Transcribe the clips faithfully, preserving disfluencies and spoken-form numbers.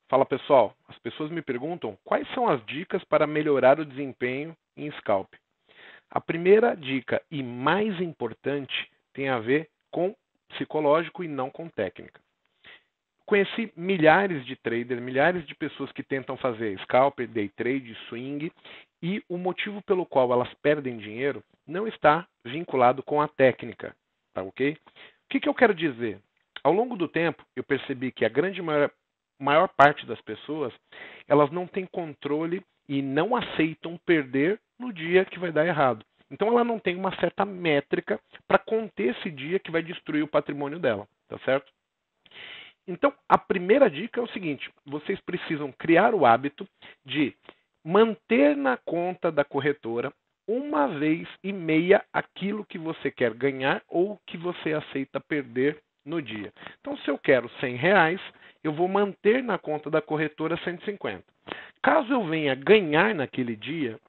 Fala pessoal, as pessoas me perguntam quais são as dicas para melhorar o desempenho em scalp. A primeira dica e mais importante tem a ver com psicológico e não com técnica. Conheci milhares de traders, milhares de pessoas que tentam fazer scalp, day trade, swing, e o motivo pelo qual elas perdem dinheiro não está vinculado com a técnica, tá ok? O que, que eu quero dizer? Ao longo do tempo, eu percebi que a grande maior, maior parte das pessoas, elas não têm controle e não aceitam perder no dia que vai dar errado. Então ela não tem uma certa métrica para conter esse dia que vai destruir o patrimônio dela, tá certo? Então, a primeira dica é o seguinte: vocês precisam criar o hábito de manter na conta da corretora uma vez e meia aquilo que você quer ganhar ou que você aceita perder no dia. Então, se eu quero cem reais, eu vou manter na conta da corretora cento e cinquenta. Caso eu venha ganhar naquele dia,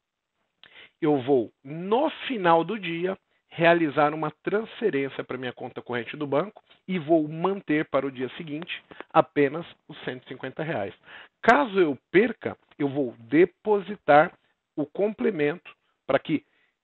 eu vou, no final do dia, realizar uma transferência para minha conta corrente do banco e vou manter para o dia seguinte apenas os cento e cinquenta reais. Caso eu perca, eu vou depositar o complemento para que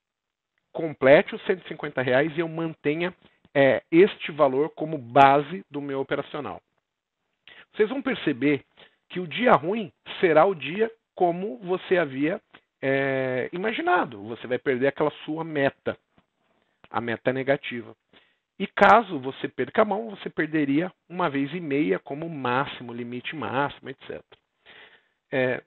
complete os cento e cinquenta reais e eu mantenha é, este valor como base do meu operacional. Vocês vão perceber que o dia ruim será o dia como você havia é, imaginado. Você vai perder aquela sua meta, a meta negativa. E caso você perca a mão, você perderia uma vez e meia como máximo, limite máximo, etcétera. É,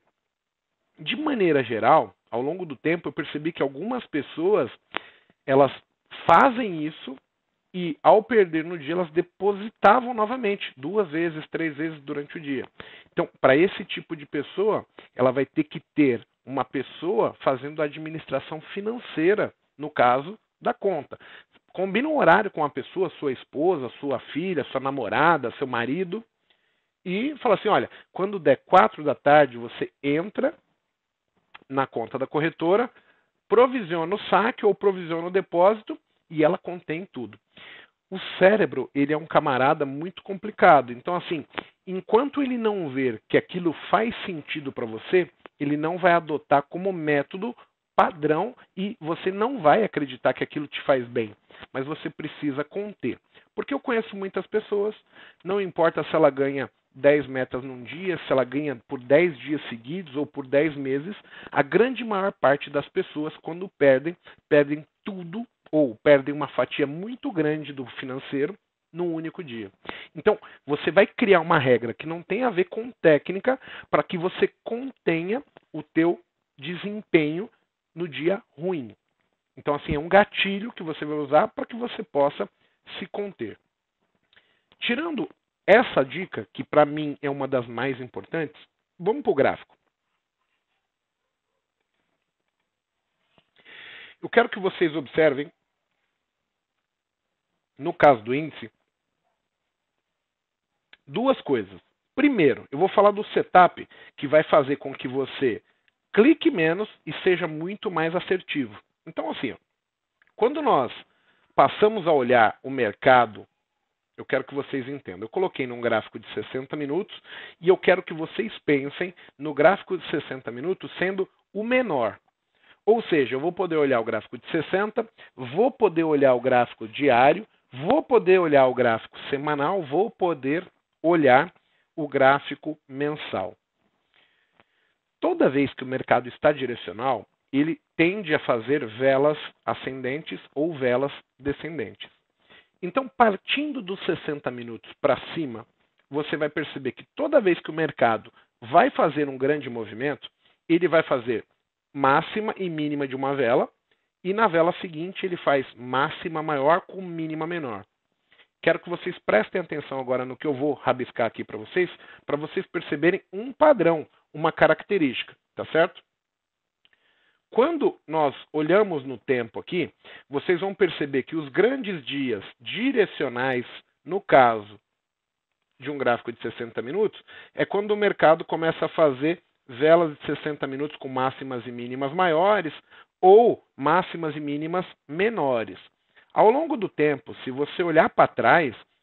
de maneira geral, ao longo do tempo, eu percebi que algumas pessoas elas fazem isso e, ao perder no dia, elas depositavam novamente, duas vezes, três vezes durante o dia. Então, para esse tipo de pessoa, ela vai ter que ter uma pessoa fazendo a administração financeira, no caso da conta. Combina um horário com a pessoa, sua esposa, sua filha, sua namorada, seu marido, e fala assim: olha, quando der quatro da tarde, você entra na conta da corretora, provisiona o saque ou provisiona o depósito e ela contém tudo. O cérebro, ele é um camarada muito complicado. Então, assim, enquanto ele não ver que aquilo faz sentido para você, ele não vai adotar como método padrão e você não vai acreditar que aquilo te faz bem. Mas você precisa conter. Porque eu conheço muitas pessoas, não importa se ela ganha dez metas num dia, se ela ganha por dez dias seguidos ou por dez meses, a grande maior parte das pessoas, quando perdem, perdem tudo ou perdem uma fatia muito grande do financeiro num único dia. Então, você vai criar uma regra que não tem a ver com técnica para que você contenha o teu desempenho no dia ruim. Então, assim, é um gatilho que você vai usar para que você possa se conter. Tirando essa dica, que para mim é uma das mais importantes, vamos para o gráfico. Eu quero que vocês observem, no caso do índice, duas coisas. Primeiro, eu vou falar do setup que vai fazer com que você clique menos e seja muito mais assertivo. Então, assim, ó, quando nós passamos a olhar o mercado, eu quero que vocês entendam. Eu coloquei num gráfico de sessenta minutos e eu quero que vocês pensem no gráfico de sessenta minutos sendo o menor. Ou seja, eu vou poder olhar o gráfico de sessenta, vou poder olhar o gráfico diário, vou poder olhar o gráfico semanal, vou poder olhar o gráfico mensal. Toda vez que o mercado está direcional, ele tende a fazer velas ascendentes ou velas descendentes. Então, partindo dos sessenta minutos para cima, você vai perceber que toda vez que o mercado vai fazer um grande movimento, ele vai fazer máxima e mínima de uma vela, e na vela seguinte ele faz máxima maior com mínima menor. Quero que vocês prestem atenção agora no que eu vou rabiscar aqui para vocês, para vocês perceberem um padrão, uma característica, tá certo? Quando nós olhamos no tempo aqui, vocês vão perceber que os grandes dias direcionais, no caso de um gráfico de sessenta minutos, é quando o mercado começa a fazer velas de sessenta minutos com máximas e mínimas maiores ou máximas e mínimas menores. Ao longo do tempo, se você olhar para trás,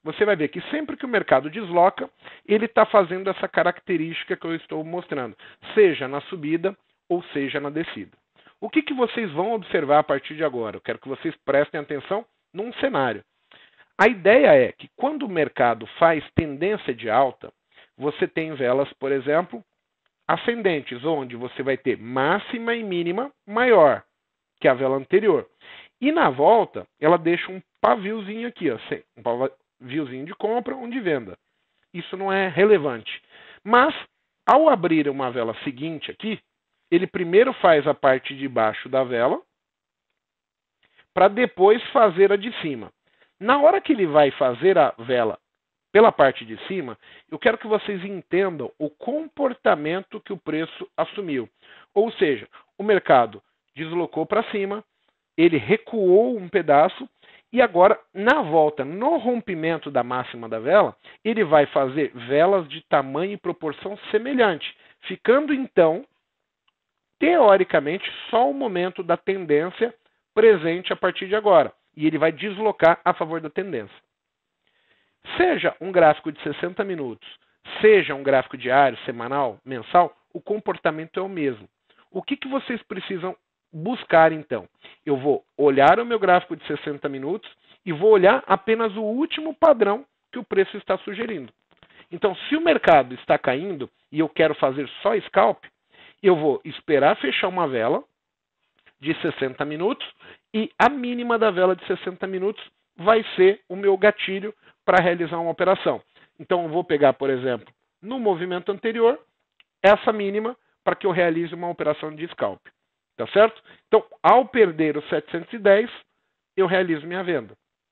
você vai ver que sempre que o mercado desloca, ele está fazendo essa característica que eu estou mostrando, seja na subida ou seja na descida. O que, que vocês vão observar a partir de agora? Eu quero que vocês prestem atenção num cenário. A ideia é que quando o mercado faz tendência de alta, você tem velas, por exemplo, ascendentes, onde você vai ter máxima e mínima maior que a vela anterior. E na volta, ela deixa um paviozinho aqui, ó, um paviozinho de compra, um de venda. Isso não é relevante. Mas, ao abrir uma vela seguinte aqui, ele primeiro faz a parte de baixo da vela, para depois fazer a de cima. Na hora que ele vai fazer a vela pela parte de cima, eu quero que vocês entendam o comportamento que o preço assumiu. Ou seja, o mercado deslocou para cima, ele recuou um pedaço e agora, na volta, no rompimento da máxima da vela, ele vai fazer velas de tamanho e proporção semelhante, ficando então, teoricamente, só o momento da tendência presente a partir de agora. E ele vai deslocar a favor da tendência. Seja um gráfico de sessenta minutos, seja um gráfico diário, semanal, mensal, o comportamento é o mesmo. O que, que vocês precisam buscar, então? Eu vou olhar o meu gráfico de sessenta minutos e vou olhar apenas o último padrão que o preço está sugerindo. Então, se o mercado está caindo e eu quero fazer só scalp, eu vou esperar fechar uma vela de sessenta minutos e a mínima da vela de sessenta minutos vai ser o meu gatilho para realizar uma operação. Então, eu vou pegar, por exemplo, no movimento anterior, essa mínima para que eu realize uma operação de scalp. Tá certo? Então, ao perder os setecentos e dez, eu realizo minha venda.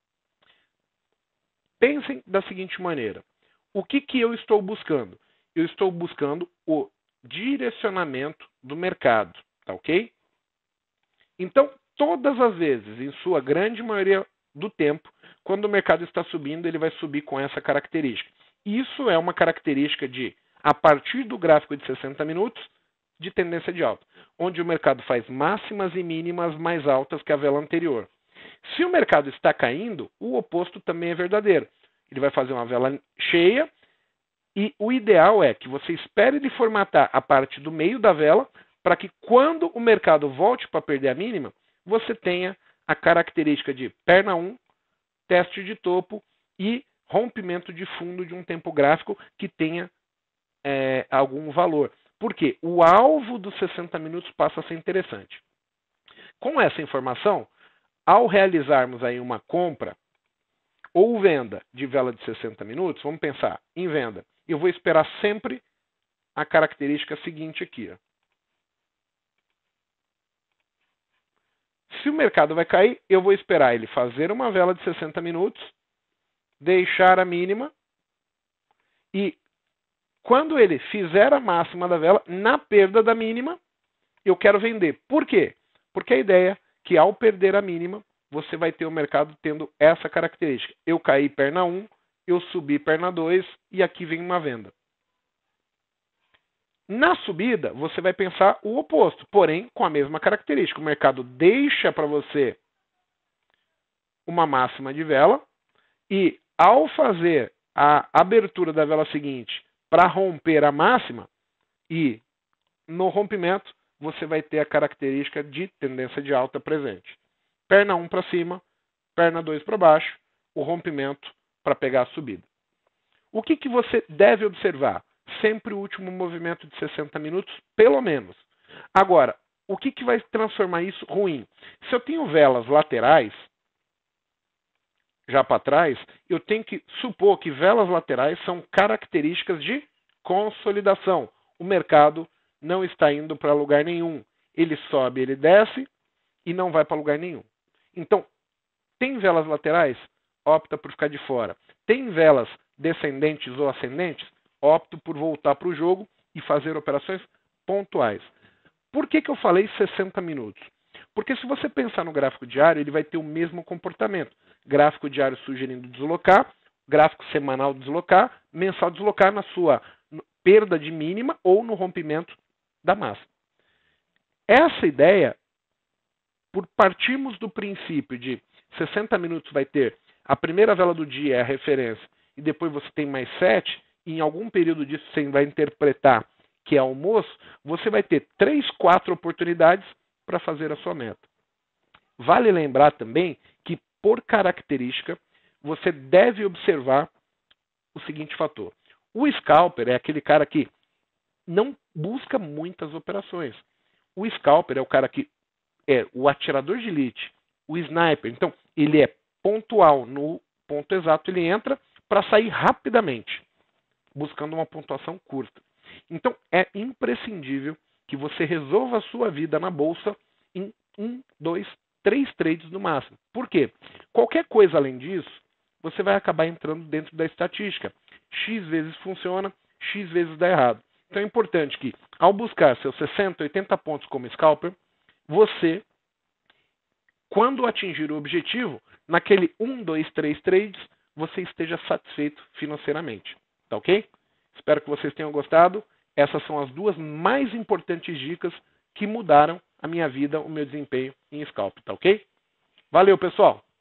Pensem da seguinte maneira. O que, que eu estou buscando? Eu estou buscando o direcionamento do mercado. Tá ok? Então, todas as vezes, em sua grande maioria do tempo, quando o mercado está subindo, ele vai subir com essa característica. Isso é uma característica de, a partir do gráfico de sessenta minutos, de tendência de alta, onde o mercado faz máximas e mínimas mais altas que a vela anterior. Se o mercado está caindo, o oposto também é verdadeiro. Ele vai fazer uma vela cheia e o ideal é que você espere ele formatar a parte do meio da vela para que quando o mercado volte para perder a mínima, você tenha a característica de perna um, teste de topo e rompimento de fundo de um tempo gráfico que tenha é, algum valor. Porque o alvo dos sessenta minutos passa a ser interessante. Com essa informação, ao realizarmos aí uma compra ou venda de vela de sessenta minutos, vamos pensar em venda. Eu vou esperar sempre a característica seguinte aqui, ó. Se o mercado vai cair, eu vou esperar ele fazer uma vela de sessenta minutos, deixar a mínima e quando ele fizer a máxima da vela, na perda da mínima, eu quero vender. Por quê? Porque a ideia é que ao perder a mínima, você vai ter o mercado tendo essa característica. Eu caí perna um, eu subi perna dois e aqui vem uma venda. Na subida, você vai pensar o oposto, porém com a mesma característica. O mercado deixa para você uma máxima de vela e ao fazer a abertura da vela seguinte para romper a máxima e no rompimento você vai ter a característica de tendência de alta presente. Perna um para cima, perna dois para baixo, o rompimento para pegar a subida. O que, que você deve observar? Sempre o último movimento de sessenta minutos, pelo menos. Agora, o que, que vai transformar isso ruim? Se eu tenho velas laterais, já para trás, eu tenho que supor que velas laterais são características de consolidação. O mercado não está indo para lugar nenhum. Ele sobe, ele desce e não vai para lugar nenhum. Então, tem velas laterais? Opta por ficar de fora. Tem velas descendentes ou ascendentes? Opto por voltar para o jogo e fazer operações pontuais. Por que, que eu falei sessenta minutos? Porque se você pensar no gráfico diário, ele vai ter o mesmo comportamento. Gráfico diário sugerindo deslocar, gráfico semanal deslocar, mensal deslocar na sua perda de mínima ou no rompimento da máxima. Essa ideia, por partirmos do princípio de sessenta minutos vai ter a primeira vela do dia é a referência e depois você tem mais sete, e em algum período disso você vai interpretar que é almoço, você vai ter três, quatro oportunidades para fazer a sua meta. Vale lembrar também que, por característica, você deve observar o seguinte fator. O scalper é aquele cara que não busca muitas operações. O scalper é o cara que é o atirador de elite, o sniper. Então, ele é pontual no ponto exato, ele entra para sair rapidamente, buscando uma pontuação curta. Então, é imprescindível que você resolva a sua vida na bolsa em um, dois, três trades no máximo. Por quê? Qualquer coisa além disso, você vai acabar entrando dentro da estatística. X vezes funciona, X vezes dá errado. Então é importante que, ao buscar seus sessenta, oitenta pontos como scalper, você, quando atingir o objetivo, naquele um, dois, três trades, você esteja satisfeito financeiramente. Tá ok? Espero que vocês tenham gostado. Essas são as duas mais importantes dicas que mudaram a minha vida, o meu desempenho em scalp. Tá ok? Valeu, pessoal!